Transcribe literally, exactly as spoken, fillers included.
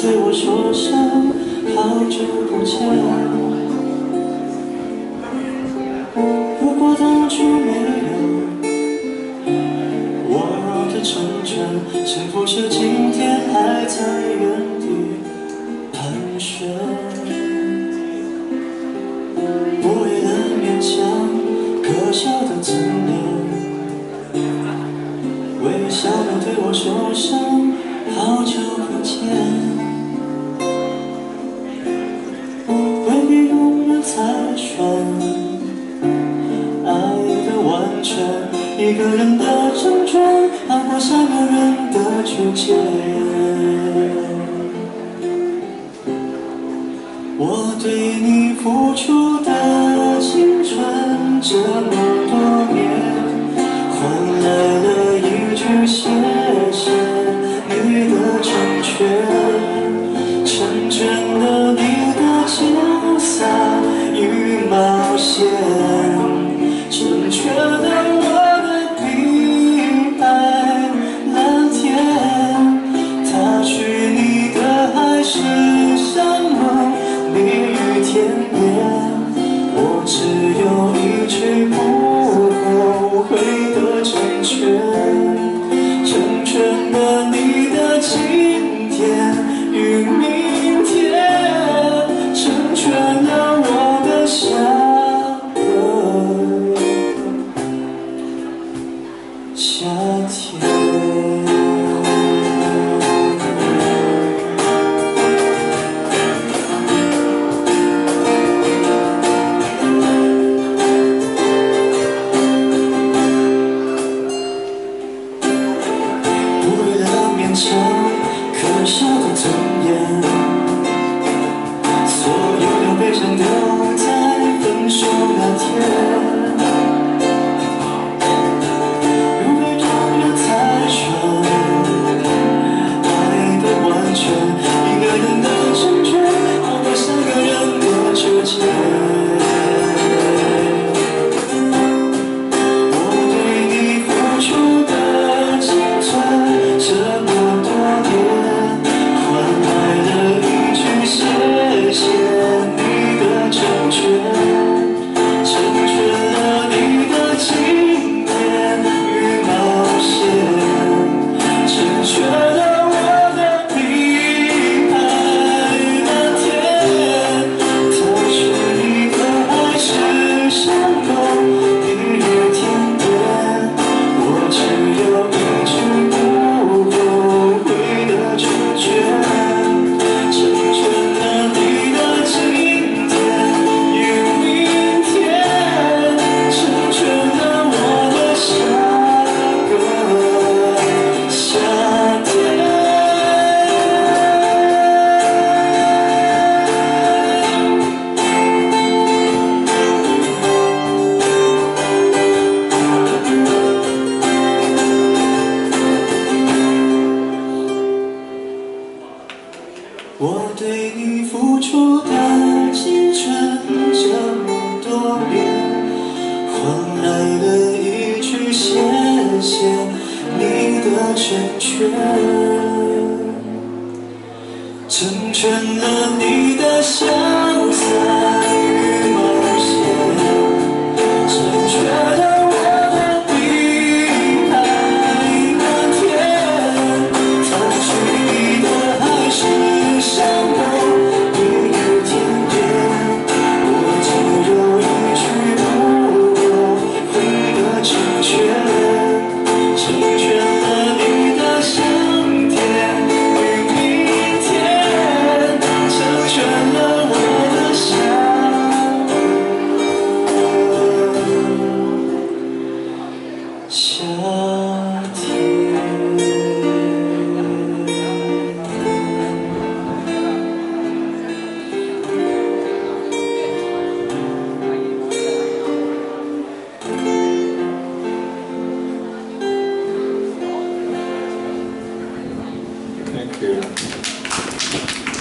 对我说声好久不见。如果当初没有我的成全，是不是今天还在原地盘旋？我为了勉强可笑的尊严，微笑的对我说声好久不见。未必永远猜拳，爱的完全，一个人的成全，好过三个人的拒绝。我对你付出的青春这么多年，换来了一句谢谢你的成全，成全了你的潇洒与冒险，成全了我的碧海蓝天。他许你的海誓山盟蜜语甜言，我只有一句不后悔的成全，成全了你的今天与明天，成全了我的下个夏天。可笑的尊严，所有的悲伤都在分手那天。如被众人猜拳，爱的完全，一个人的成全，好过三个人的纠结。我对你付出的青春这么多年，谢谢你的成全，成全了你的今天与冒险，成全了我的碧海蓝天。他许你的海誓山盟蜜语甜言，我只有一句不后悔的成全。我对你付出的青春这么多年，换来了一句谢谢你的成全，成全了你的潇洒与冒险，成全了我的碧海蓝天。他许你的海誓山盟蜜语甜言，我只有一句不后悔的成全，成全了你的香甜与明天，成全了我的夏天。 Thank you.